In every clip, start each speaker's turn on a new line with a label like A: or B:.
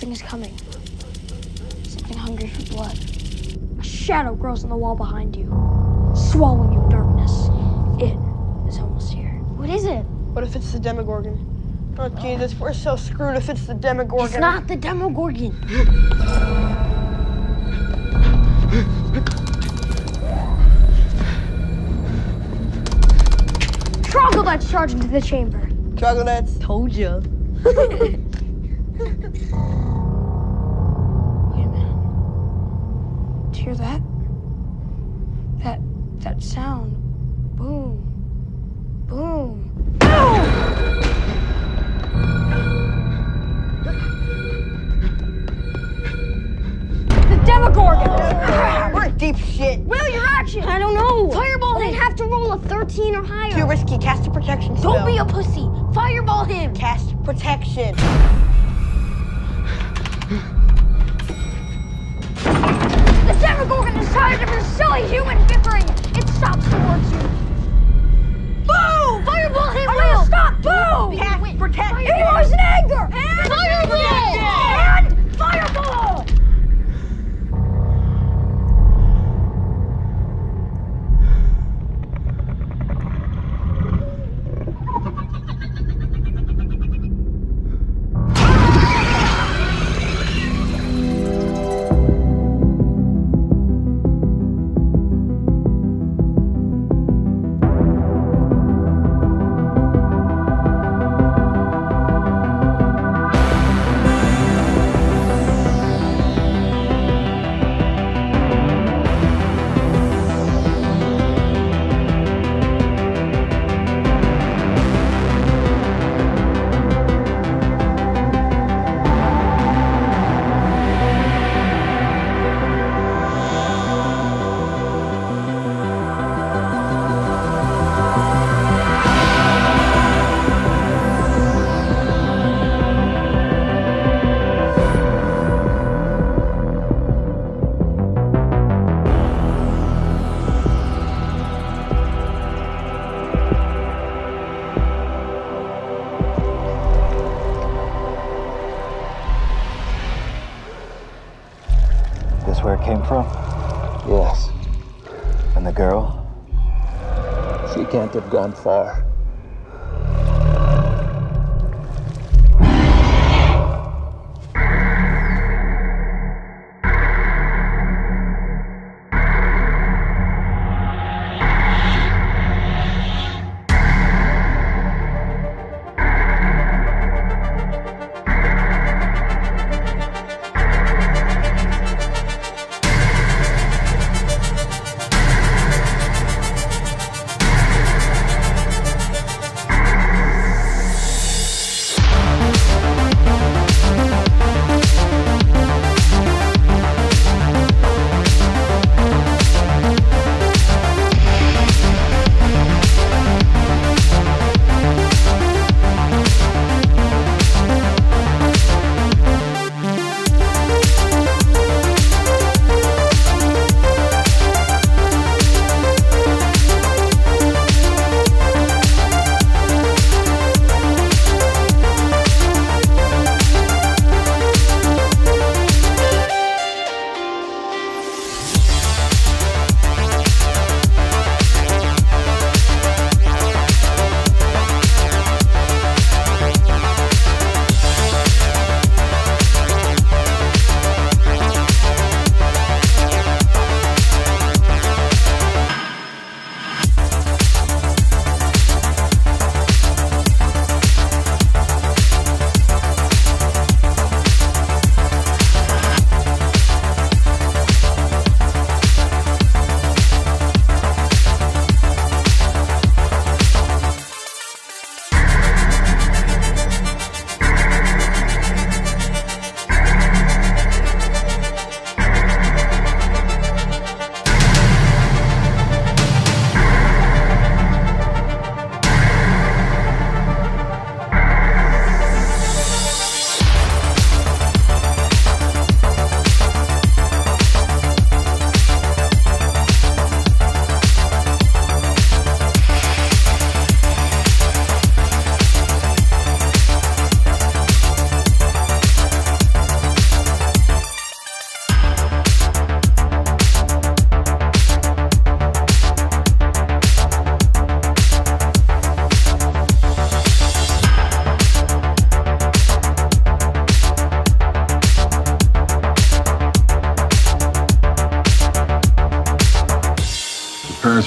A: Something is coming. Something hungry for blood. A shadow grows on the wall behind you, swallowing you in darkness. It is almost here. What is it?
B: What if it's the Demogorgon? Oh, Jesus, we're so screwed if it's the Demogorgon.
A: It's not the Demogorgon. Troglodytes charge into the chamber.
B: Troglodytes.
C: Told ya.
A: Wait a minute. Do you hear that? That sound. Boom. Boom. Boom! The Demogorgon!
B: We're in deep shit.
A: Will, your action!
C: I don't know.
A: Fireball him!
C: I'd have to roll a 13 or higher.
B: Too risky. Cast a protection spell.
A: Don't be a pussy! Fireball him!
B: Cast protection.
A: The Demogorgon is tired of your silly human bickering! It stops towards you! Boom! Fireball him, Will! Stop! Boom!
B: Cast protection.
A: It was in anger! And
B: Fireball!
A: And fireball!
D: Where it came from?
E: Yes.
D: And the girl?
E: She can't have gone far.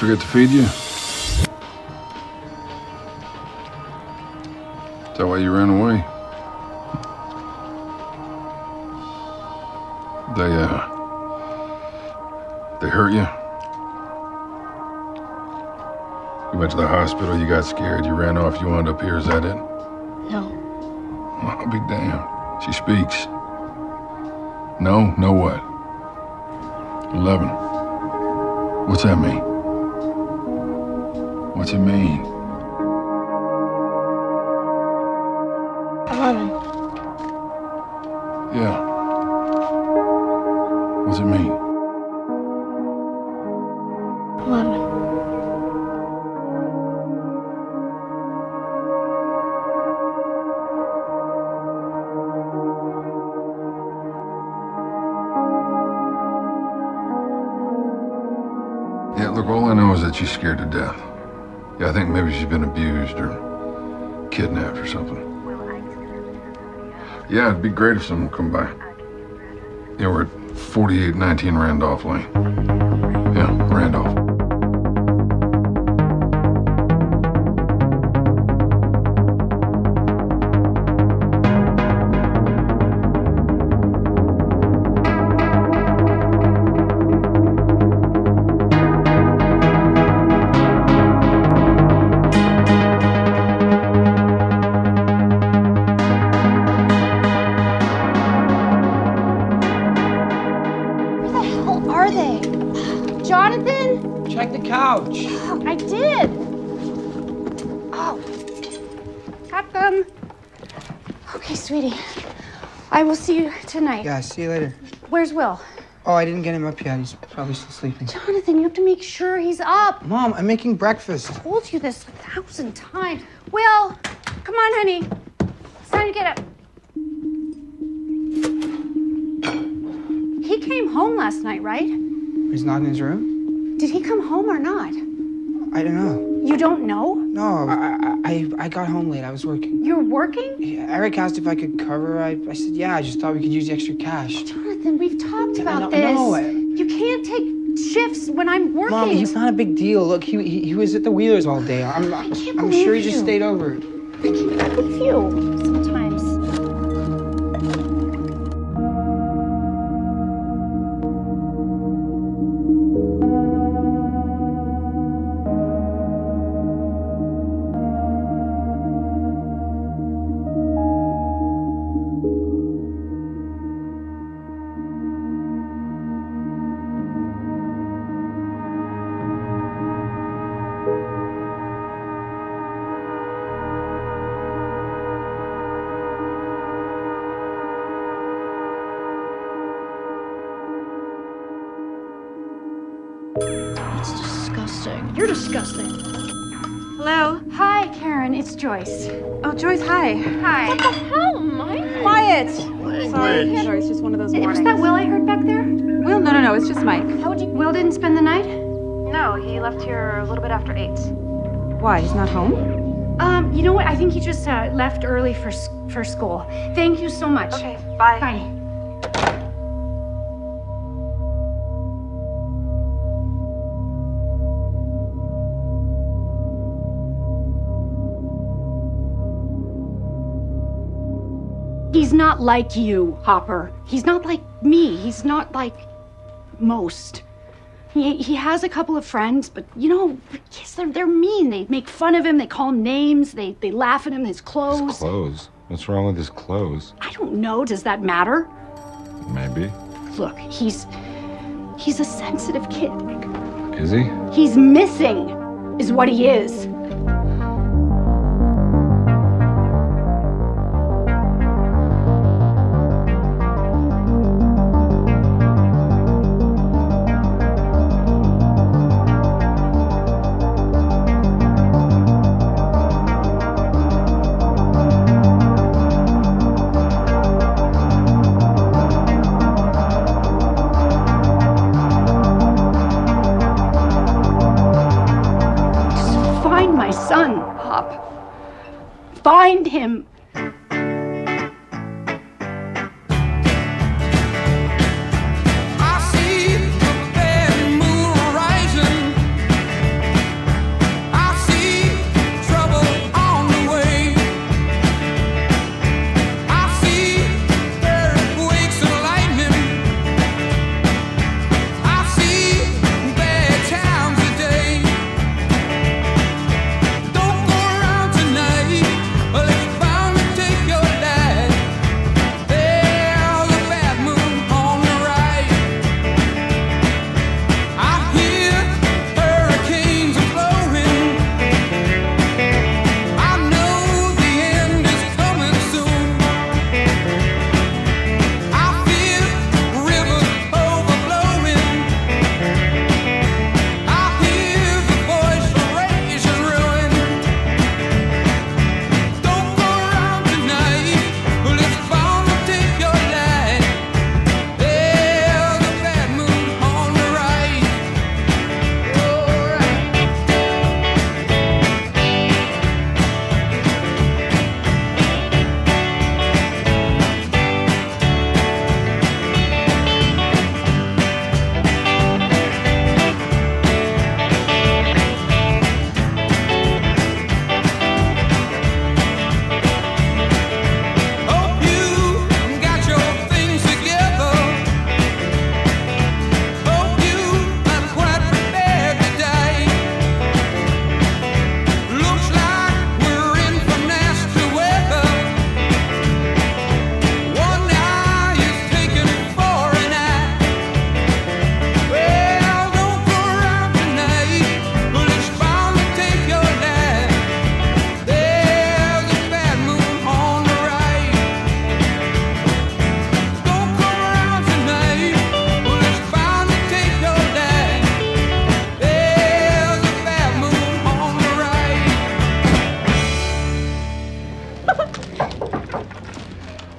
F: forget to feed you? Is that why you ran away? They hurt you? You went to the hospital, you got scared, you ran off, you wound up here, is that it?
A: No.
F: Well, I'll be damned. She speaks. No? No what? 11. What's that mean? What's it mean?
A: 11.
F: Yeah. What's it mean?
A: 11.
F: Yeah, look, all I know is that she's scared to death. Yeah, I think maybe she's been abused or kidnapped or something. Yeah, it'd be great if someone would come by. Yeah, we're at 4819 Randolph Lane. Yeah, Randolph.
C: Are they? Jonathan?
G: Check the couch.
C: I did. Oh. Got them. Okay, sweetie. I will see you tonight.
G: Yeah, see you later.
C: Where's Will?
G: Oh, I didn't get him up yet. He's probably still sleeping.
C: Jonathan, you have to make sure he's up.
G: Mom, I'm making breakfast.
C: I told you this 1,000 times. Will, come on, honey. It's time to get up. He came home last night, right?
G: He's not in his room?
C: Did he come home or not?
G: I don't know.
C: You don't know?
G: No, I got home late. I was working.
C: You're working?
G: Yeah, Eric asked if I could cover. I said, yeah, I just thought we could use the extra cash.
C: Jonathan, we've talked about
G: I
C: this.
G: know.
C: You can't take shifts when I'm working.
G: Mom, he's not a big deal. Look, he was at the Wheelers all day. I'm sure he just stayed over.
C: I can't believe you sometimes.
A: It's disgusting. You're disgusting.
C: Hello? Hi, Karen. It's Joyce.
H: Oh, Joyce, hi.
C: Hi.
A: What the hell, Mike?
H: Quiet. Sorry, it's just one of those
C: Was
H: mornings.
C: that Will I heard back there?
H: Will? No, it's just Mike.
C: Will didn't spend the night?
H: No, he left here a little bit after 8. Why, he's not home?
C: You know what? I think he just left early for school. Thank you so much.
H: Okay, bye.
C: Bye. He's not like you, Hopper. He's not like me. He's not like most. He has a couple of friends, but you know, yes, they're mean. They make fun of him. They call him names. They laugh at him. His clothes.
I: His clothes? What's wrong with his clothes?
C: I don't know. Does that matter?
I: Maybe.
C: Look, he's a sensitive kid.
I: Is he?
C: He's missing, is what he is. Find my son, Hop. Find him.
J: I see the bad moon rising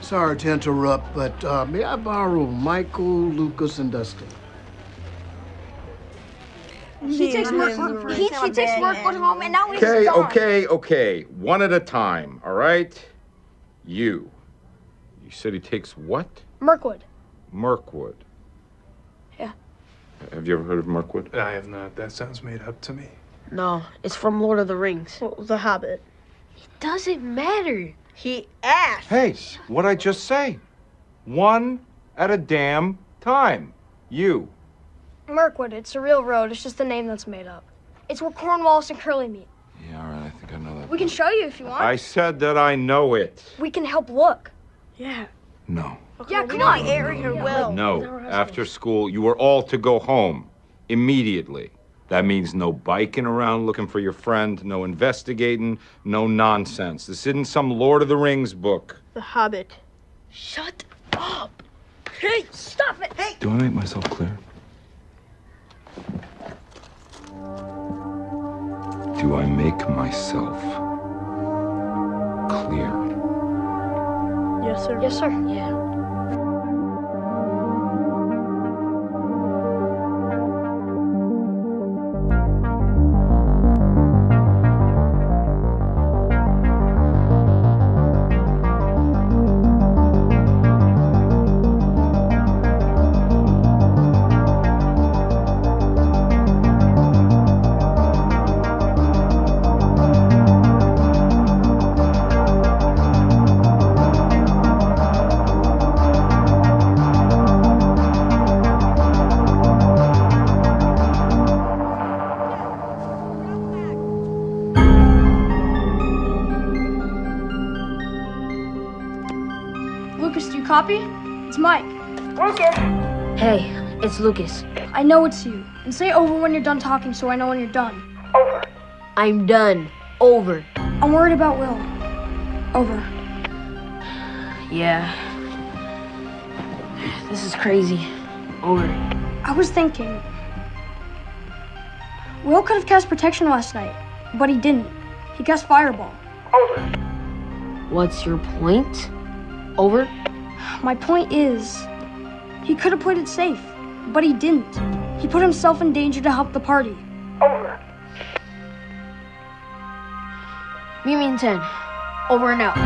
J: Sorry to interrupt, but may I borrow Michael, Lucas, and Dustin?
A: He takes Mark with home, and now he's gone.
K: Okay. One at a time, all right? You said he takes what?
A: Mirkwood.
K: Mirkwood.
A: Yeah.
K: Have you ever heard of Mirkwood?
L: I have not. That sounds made up to me.
B: No, it's from Lord of the Rings. Well, The Hobbit.
A: It doesn't matter.
B: He asked.
K: Hey, what'd I just say? One at a damn time. You.
A: Mirkwood, it's a real road. It's just a name that's made up. It's where Cornwallis and Curly meet.
K: Yeah, all right, I think I know that.
A: We can show you if you want.
K: I said that I know it.
A: We can help look.
B: Yeah.
K: No.
A: Yeah, come on.
B: Area will.
K: No. After school, you are all to go home. Immediately. That means no biking around looking for your friend, no investigating, no nonsense. This isn't some Lord of the Rings book.
B: The Hobbit.
A: Shut up. Hey, stop it. Hey.
K: Do I make myself clear? Do I make myself clear?
B: Yes, sir.
A: Yes, sir. Yeah. Lucas, do you copy? It's Mike.
B: Lucas.
A: Hey, it's Lucas. I know it's you. And say over when you're done talking so I know when you're done.
B: Over.
A: I'm done. Over. I'm worried about Will. Over.
B: Yeah. This is crazy. Over.
A: I was thinking, Will could have cast protection last night, but he didn't. He cast fireball.
B: Over.
A: What's your point? Over? My point is, he could have played it safe, but he didn't. He put himself in danger to help the party.
B: Over.
A: Meet me in 10. Over and out.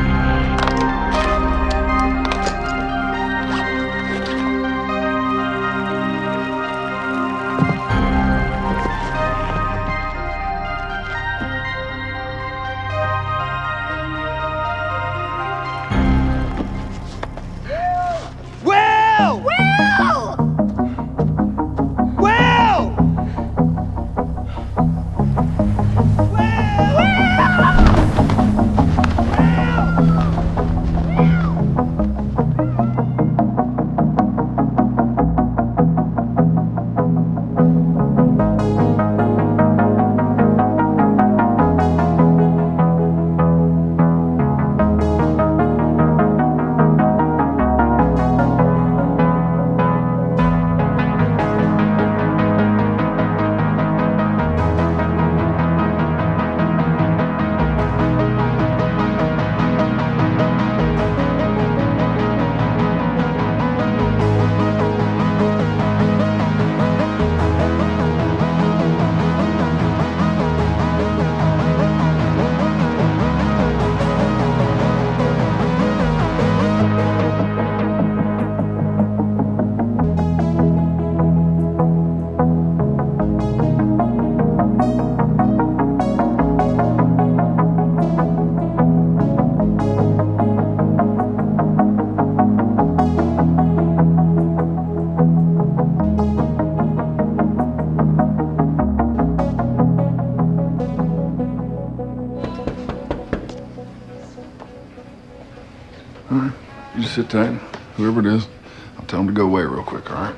F: All right, you just sit tight. Whoever it is, I'll tell him to go away real quick, all right?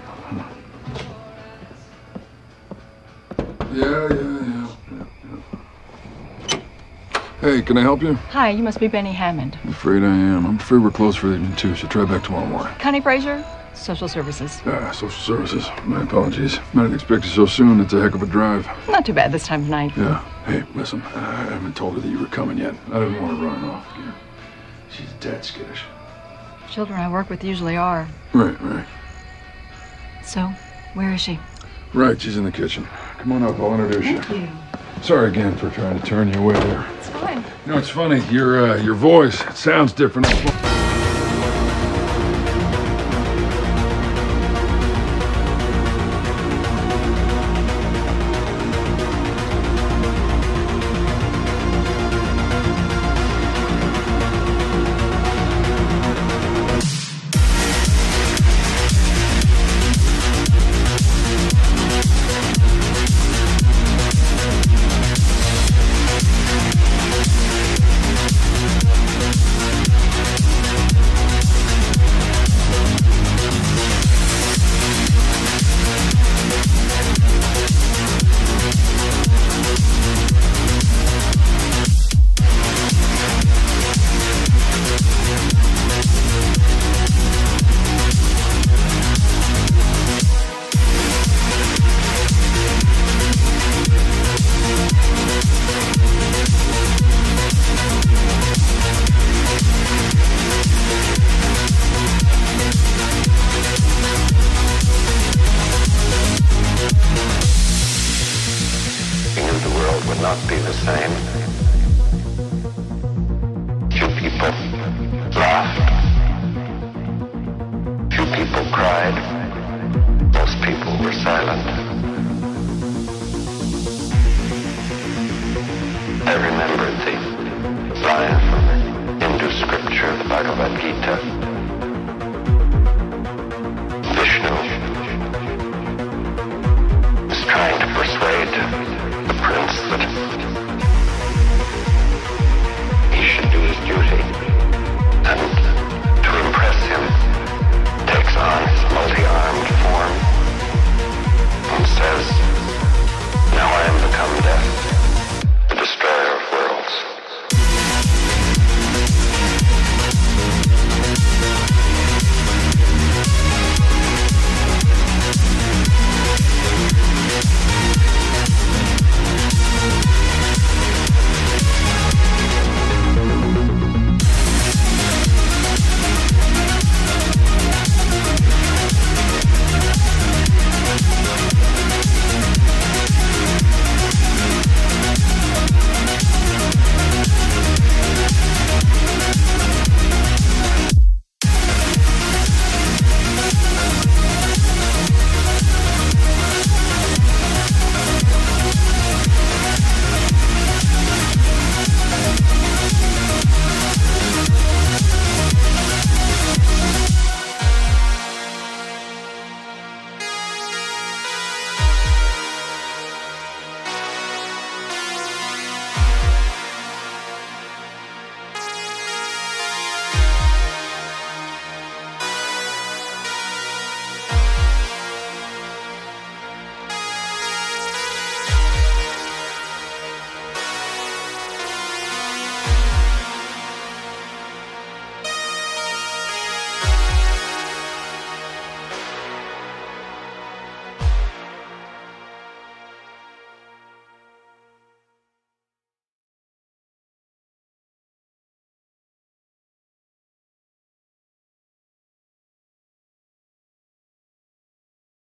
F: Yeah. Hey, can I help you?
M: Hi, you must be Benny Hammond.
F: I'm afraid I am. I'm afraid we're closed for the evening, too, so try back tomorrow morning.
M: Connie Fraser, Social Services.
F: Social Services. My apologies. I didn't expect you so soon. It's a heck of a drive.
M: Not too bad this time of night.
F: Yeah. Hey, listen, I haven't told her that you were coming yet. I didn't want her running off again. She's dead skittish.
M: children I work with usually are.
F: Right.
M: So, where is she?
F: Right, she's in the kitchen. Come on up, I'll introduce you.
M: Thank you.
F: Sorry again for trying to turn you away there.
M: It's fine.
F: You know, it's funny, your voice, it sounds different.
N: Would not be the same. Few people laughed. Few people cried. Most people were silent. I remembered the line from the Hindu scripture, the Bhagavad Gita.